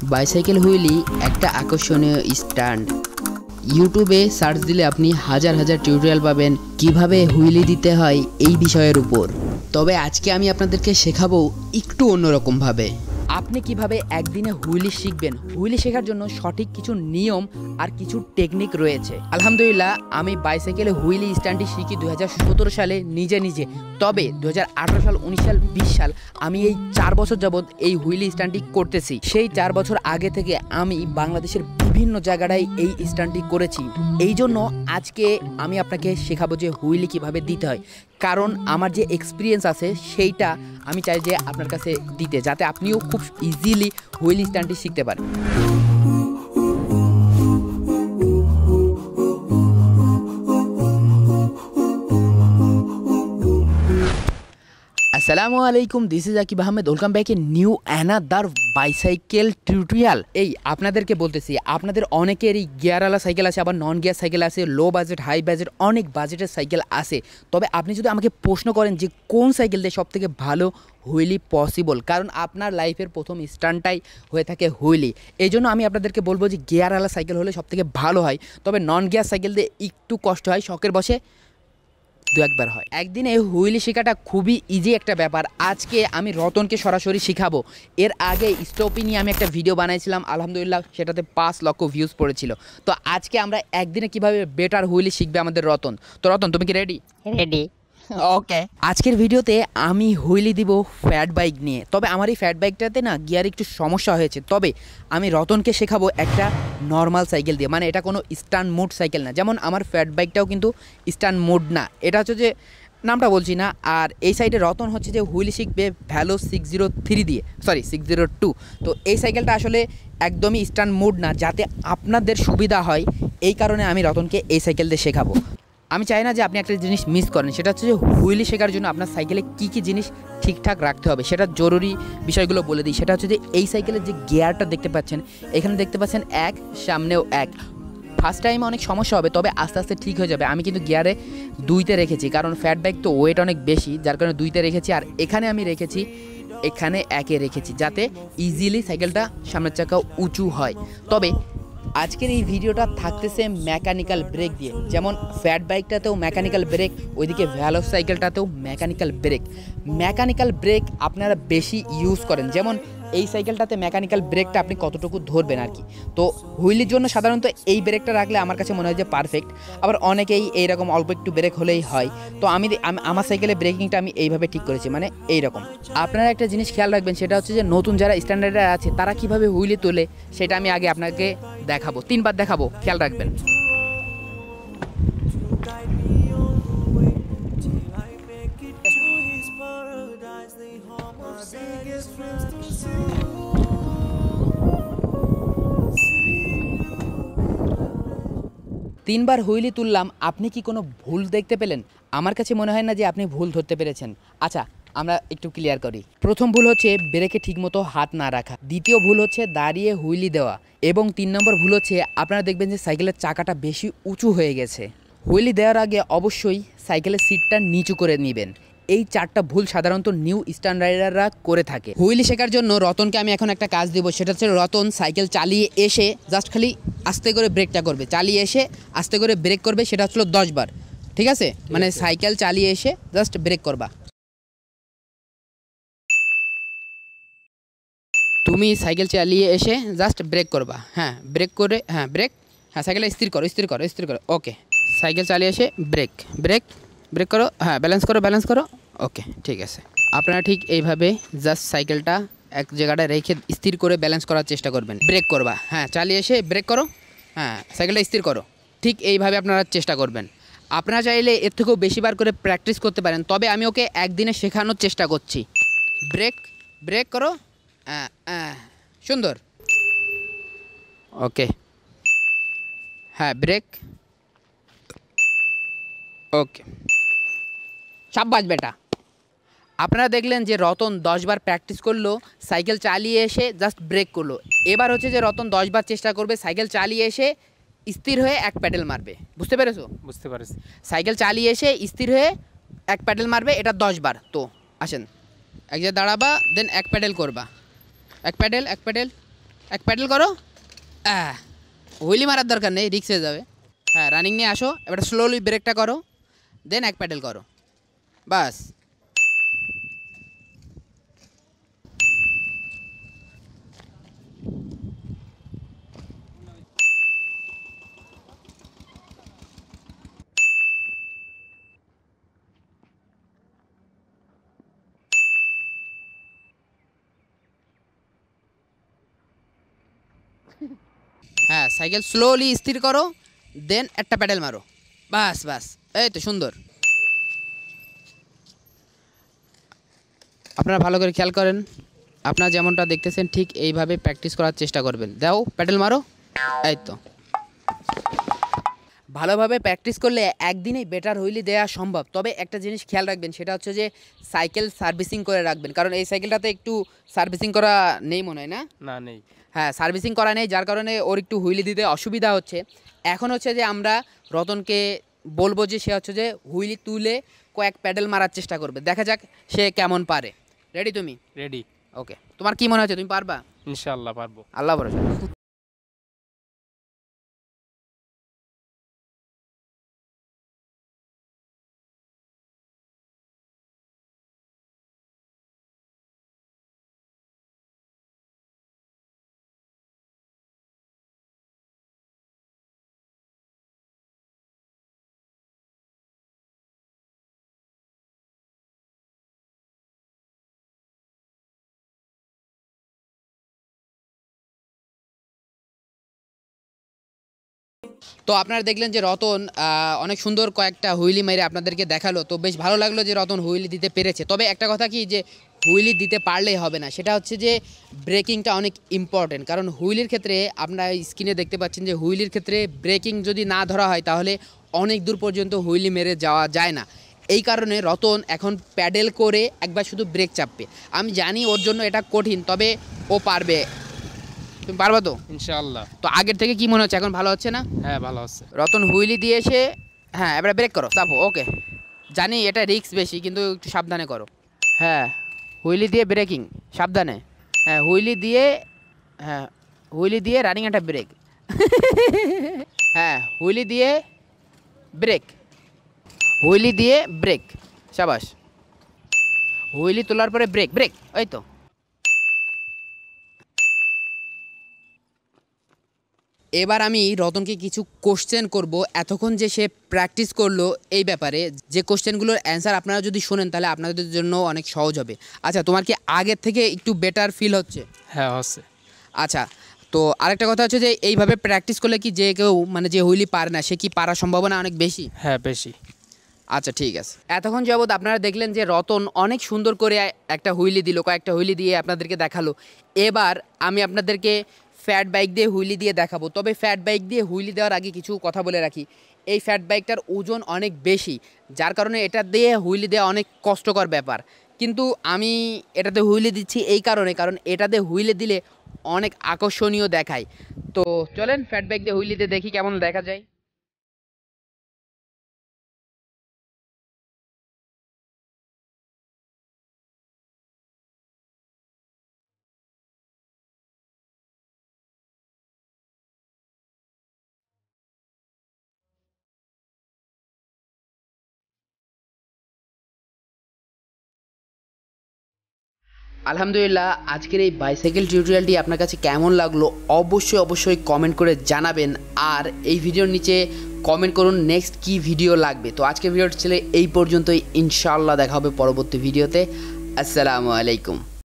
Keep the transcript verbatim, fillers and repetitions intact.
Bicycle wheelie একটা আকর্ষণীয় stand. ইউটিউবে সার্চ দিলে আপনি হাজার হাজার টিউটোরিয়াল পাবেন কিভাবে হুইলি দিতে হয় এই বিষয়ের উপর। তবে আজকে আমি আপনাদেরকে শেখাবো একটু অন্যরকমভাবে। আপনি কিভাবে একদিনে হুইলি শিখবেন। হুইলি শেখার জন্য সঠিক কিছু নিয়ম আর কিছু টেকনিক রয়েছে। আলহামদুলিল্লাহ আমি বাইসাইকেলে হুইলি স্ট্যান্ডটি শিখি দু হাজার সতেরো সালে নিজে নিজে। তবে দু হাজার আঠারো সাল উনিশ সাল বিশ সাল আমি এই চার বছর যাবৎ এই হুইলি স্ট্যান্ডটি করতেছি। সেই চার বছর আগে থেকে আমি বাংলাদেশের বিভিন্ন জায়গায় এই স্ট্যান্ডটি করেছি। এই জন্য আজকে আমি আপনাকে শেখাবো যে হুইলি কিভাবে দিতে হয়, কারণ আমার যে এক্সপিরিয়েন্স আছে সেইটা আমি চাই যে আপনার কাছে দিতে, যাতে আপনিও খুব ইজিলি হুইলি স্ট্যান্ডটি শিখতে পারেন। আসসালামু আলাইকুম, this is Akib Ahmed. Welcome back a new another bicycle tutorial. এই আপনাদেরকে বলতেছি, আপনাদের অনেকেরই গিয়ারওয়ালা সাইকেল আছে, আবার নন গিয়ার সাইকেল আছে, লো বাজেট হাই বাজেট অনেক বাজেটের সাইকেল আছে। তবে আপনি যদি আমাকে প্রশ্ন করেন যে কোন সাইকেল দিয়ে সব থেকে ভালো হুইলি পসিবল, কারণ আপনার লাইফের প্রথম স্ট্যান্ডটাই হয়ে থাকে হুইলি, এই জন্য আমি আপনাদেরকে বলবো যে গিয়ারওয়ালা সাইকেল হলে সব থেকে ভালো হয়। তবে নন গিয়ার সাইকেল দিয়ে একটু কষ্ট হয়, শখের বসে দু একবার হয়। একদিন এই হুইলি শেখাটা খুবই ইজি একটা ব্যাপার। আজকে আমি রতনকে সরাসরি শিখাবো। এর আগে স্টপি নিয়ে আমি একটা ভিডিও বানাইছিলাম, আলহামদুলিল্লাহ সেটাতে পাঁচ লক্ষ ভিউজ পড়েছিল। তো আজকে আমরা একদিনে কিভাবে বেটার হুইলি শিখবে আমাদের রতন। তো রতন, তুমি কি রেডি? রেডি। ওকে, আজকের ভিডিওতে আমি হুইলি দিব ফ্যাট বাইক নিয়ে। তবে আমার এই ফ্যাট বাইকটাতে না গিয়ার একটু সমস্যা হয়েছে। তবে আমি রতনকে শেখাবো একটা নর্মাল সাইকেল দিয়ে, মানে এটা কোনো স্ট্যান্ড মোড সাইকেল না। যেমন আমার ফ্যাট বাইকটাও কিন্তু স্ট্যান্ড মোড না, এটা হচ্ছে যে নামটা বলছি না। আর এই সাইডে রতন হচ্ছে যে হুইলি শিখবে ভ্যালো সিক্স জিরো থ্রি দিয়ে, সরি সিক্স জিরো টু। তো এই সাইকেলটা আসলে একদমই স্ট্যান্ড মোড না, যাতে আপনাদের সুবিধা হয় এই কারণে আমি রতনকে এই সাইকেল দিয়ে শেখাবো। আমি চাই না যে আপনি একটা জিনিস মিস করেন, সেটা হচ্ছে যে হুইলি শেখার জন্য আপনার সাইকেলে কী কী জিনিস ঠিকঠাক রাখতে হবে, সেটা জরুরি বিষয়গুলো বলে দিই। সেটা হচ্ছে যে এই সাইকেলের যে গিয়ারটা দেখতে পাচ্ছেন, এখানে দেখতে পাচ্ছেন এক, সামনেও এক। ফার্স্ট টাইমে অনেক সমস্যা হবে, তবে আস্তে আস্তে ঠিক হয়ে যাবে। আমি কিন্তু গিয়ারে দুইতে রেখেছি, কারণ ফ্যাট বাইক তো ওয়েট অনেক বেশি, যার কারণে দুইতে রেখেছি। আর এখানে আমি রেখেছি, এখানে একে রেখেছি, যাতে ইজিলি সাইকেলটা সামনের চাকা উঁচু হয়। তবে আজকের এই ভিডিওটা থাকতেছে মেকানিক্যাল ব্রেক দিয়ে। যেমন ফ্যাট বাইকটাতেও মেকানিক্যাল ব্রেক, ওইদিকে ভ্যালো সাইকেলটাতেও মেকানিক্যাল ব্রেক। মেকানিক্যাল ব্রেক আপনারা বেশি ইউজ করেন, যেমন এই সাইকেলটাতে মেকানিক্যাল ব্রেকটা আপনি কতটুকু ধরবেন আর কি। তো হুইলির জন্য সাধারণত এই ব্রেকটা রাখলে আমার কাছে মনে হয় যে পারফেক্ট। আবার অনেকেই এইরকম অল্প একটু ব্রেক হলেই হয়। তো আমি আমার সাইকেলে ব্রেকিংটা আমি এইভাবে ঠিক করেছি, মানে এইরকম। আপনারা একটা জিনিস খেয়াল রাখবেন, সেটা হচ্ছে যে নতুন যারা স্ট্যান্ডার্ডে আছে তারা কীভাবে হুইলি তোলে সেটা আমি আগে আপনাকে দেখাবো, তিনবার দেখাবো, খেয়াল রাখবেন। তিনবার হুইলি তুললাম, আপনি কি কোনো ভুল দেখতে পেলেন? আমার কাছে মনে হয় না যে আপনি ভুল ধরতে পেরেছেন। আচ্ছা, আমরা একটু ক্লিয়ার করি। প্রথম ভুল হচ্ছে ব্রেকে ঠিকমতো হাত না রাখা, দ্বিতীয় ভুল হচ্ছে দাঁড়িয়ে হুইলি দেওয়া, এবং তিন নম্বর ভুল হচ্ছে আপনারা দেখবেন যে সাইকেলের চাকাটা বেশি উঁচু হয়ে গেছে। হুইলি দেওয়ার আগে অবশ্যই সাইকেলের সিটটা নিচু করে নেবেন। এই চারটা ভুল সাধারণত নিউ স্ট্যান্ডার্ডাররা করে থাকে। হুইলি শেখার জন্য রতনকে আমি এখন একটা কাজ দেবো, সেটা হচ্ছে রতন সাইকেল চালিয়ে এসে জাস্ট খালি আস্তে করে ব্রেকটা করবে, চালিয়ে এসে আস্তে করে ব্রেক করবে, সেটা হচ্ছিল দশ বার। ঠিক আছে, মানে সাইকেল চালিয়ে এসে জাস্ট ব্রেক করবা। তুমি সাইকেল চালিয়ে এসে জাস্ট ব্রেক করবা। হ্যাঁ, ব্রেক করে, হ্যাঁ ব্রেক, হ্যাঁ সাইকেলটা স্থির করো, স্থির করো, স্থির করো। ওকে, সাইকেল চালিয়ে এসে ব্রেক, ব্রেক, ব্রেক করো, হ্যাঁ ব্যালেন্স করো, ব্যালেন্স করো। ওকে, ঠিক আছে। আপনারা ঠিক এইভাবে জাস্ট সাইকেলটা এক জায়গাটায় রেখে স্থির করে ব্যালেন্স করার চেষ্টা করবেন। ব্রেক করবা, হ্যাঁ চালিয়ে এসে ব্রেক করো, হ্যাঁ সাইকেলটা স্থির করো। ঠিক এইভাবে আপনারা চেষ্টা করবেন। আপনারা চাইলে এর থেকেও বেশিবার করে প্র্যাকটিস করতে পারেন, তবে আমি ওকে একদিনে শেখানোর চেষ্টা করছি। ব্রেক, ব্রেক করো, সুন্দর। ওকে, হ্যাঁ ব্রেক, ওকে, সাব্বাস বেটা। আপনারা দেখলেন যে রতন দশ বার প্র্যাকটিস করলো, সাইকেল চালিয়ে এসে জাস্ট ব্রেক করলো। এবার হচ্ছে যে রতন দশ বার চেষ্টা করবে সাইকেল চালিয়ে এসে স্থির হয়ে এক প্যাডেল মারবে। বুঝতে পেরেছো? বুঝতে পারছি। সাইকেল চালিয়ে এসে স্থির হয়ে এক প্যাডেল মারবে, এটা দশ বার। তো আসেন, এক জায়গায় দাঁড়াবা, দেন এক প্যাডেল করবা, এক প্যাডেল, এক প্যাডেল, এক প্যাডেল করো। হ্যাঁ, হুইলি মারার দরকার নেই, রিক্স হয়ে যাবে। হ্যাঁ, রানিং নিয়ে আসো, এবার স্লোলি ব্রেকটা করো, দেন এক প্যাডেল করো, বাস। হ্যাঁ, সাইকেল স্লোলি স্থির করো, দেন একটা প্যাডেল মারো, বাস বাস, এই তো সুন্দর। আপনারা ভালো করে খেয়াল করেন, আপনারা যেমনটা দেখতেছেন ঠিক এইভাবে প্র্যাকটিস করার চেষ্টা করবেন। দাও প্যাডেল মারো, এই তো। ভালোভাবে প্র্যাকটিস করলে একদিনেই বেটার হুইলি দেওয়া সম্ভব। তবে একটা জিনিস খেয়াল রাখবেন, সেটা হচ্ছে যে সাইকেল সার্ভিসিং করে রাখবেন, কারণ এই সাইকেলটাতে একটু সার্ভিসিং করা নেই মনে হয়, না না নেই। হ্যাঁ, সার্ভিসিং করা নেই, যার কারণে ওর একটু হুইলি দিতে অসুবিধা হচ্ছে। এখন হচ্ছে যে আমরা রতনকে বলবো যে সে হচ্ছে যে হুইলি তুলে কয়েক প্যাডেল মারার চেষ্টা করবে, দেখা যাক সে কেমন পারে। রেডি তুমি? রেডি। ওকে, তোমার কি মনে হচ্ছে, তুমি পারবা? ইনশাআল্লাহ পারবো। আল্লাহ ভরসা। তো আপনারা দেখলেন যে রতন অনেক সুন্দর কয়েকটা হুইলি মেরে আপনাদেরকে দেখালো, তো বেশ ভালো লাগলো যে রতন হুইলি দিতে পেরেছে। তবে একটা কথা কি, যে হুইলি দিতে পারলেই হবে না, সেটা হচ্ছে যে ব্রেকিংটা অনেক ইম্পর্টেন্ট। কারণ হুইলির ক্ষেত্রে আপনারা স্ক্রিনে দেখতে পাচ্ছেন যে হুইলির ক্ষেত্রে ব্রেকিং যদি না ধরা হয় তাহলে অনেক দূর পর্যন্ত হুইলি মেরে যাওয়া যায় না। এই কারণে রতন এখন প্যাডেল করে একবার শুধু ব্রেক চাপবে। আমি জানি ওর জন্য এটা কঠিন, তবে ও পারবে। তুমি পারবা তো? ইনশাআল্লাহ। তো আগের থেকে কি মনে হচ্ছে, এখন ভালো হচ্ছে না? হ্যাঁ ভালো হচ্ছে। রতন হুইলি দিয়ে এসে, হ্যাঁ এবারে ব্রেক করো, চাপো। ওকে, জানি এটা রিস্ক বেশি, কিন্তু একটু সাবধানে করো। হ্যাঁ, হুইলি দিয়ে ব্রেকিং, সাবধানে। হ্যাঁ, হুইলি দিয়ে, হ্যাঁ হুইলি দিয়ে রানিং একটা ব্রেক। হ্যাঁ, হুইলি দিয়ে ব্রেক, হুইলি দিয়ে ব্রেক, সাবাস। হুইলি তোলার পরে ব্রেক, ব্রেক, ওই তো। এবার আমি রতনকে কিছু কোশ্চেন করব, এতক্ষণ যে সে প্র্যাকটিস করলো এই ব্যাপারে, যে কোশ্চেনগুলোর অ্যান্সার আপনারা যদি শোনেন তাহলে আপনাদের জন্য অনেক সহজ হবে। আচ্ছা, তোমার কি আগের থেকে একটু বেটার ফিল হচ্ছে? হ্যাঁ হচ্ছে। আচ্ছা, তো আরেকটা কথা হচ্ছে যে এইভাবে প্র্যাকটিস করলে কি যে কেউ, মানে যে হুইলি পারে না, সে কি পারার সম্ভাবনা অনেক বেশি? হ্যাঁ বেশি। আচ্ছা ঠিক আছে। এতক্ষণ যাবৎ আপনারা দেখলেন যে রতন অনেক সুন্দর করে একটা হুইলি দিল, কয়েকটা হুইলি দিয়ে আপনাদেরকে দেখালো। এবার আমি আপনাদেরকে ফ্যাট বাইক দিয়ে হুইলি দিয়ে দেখাবো। তবে ফ্যাট বাইক দিয়ে হুইলি দেওয়ার আগে কিছু কথা বলে রাখি। এই ফ্যাট বাইকটার ওজন অনেক বেশি, যার কারণে এটা দিয়ে হুইলি দেওয়া অনেক কষ্টকর ব্যাপার। কিন্তু আমি এটাতে হুইলি দিচ্ছি এই কারণে, কারণ এটাতে হুইলি দিলে অনেক আকর্ষণীয় দেখায়। তো চলেন ফ্যাট বাইক দিয়ে হুইলি দিয়ে দেখি কেমন দেখা যায়। আলহামদুলিল্লাহ, আজকের এই বাইসাইকেল টিউটোরিয়ালটি আপনার কাছে কেমন লাগলো অবশ্যই অবশ্যই কমেন্ট করে জানাবেন। আর এই ভিডিওর নিচে কমেন্ট করুন নেক্সট কি ভিডিও লাগবে। তো আজকের ভিডিওটি ছিল এই পর্যন্তই, ইনশাআল্লাহ দেখা হবে পরবর্তী ভিডিওতে। আসসালামু আলাইকুম।